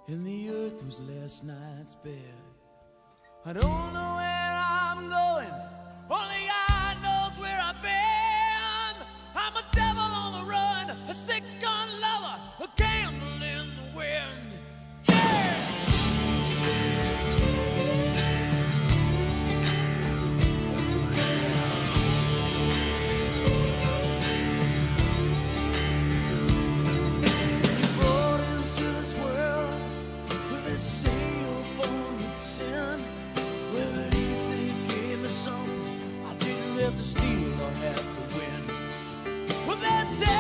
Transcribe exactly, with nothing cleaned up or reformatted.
and the earth was last night's bed. I don't know where I'm going, only God knows where I've been. I'm a devil on the run, a six-gun lover, a candle in the wind. Yeah! Brought into this world with a sail born with sin. Well, at least they gave me something I didn't have to steal or have to win. Well, they're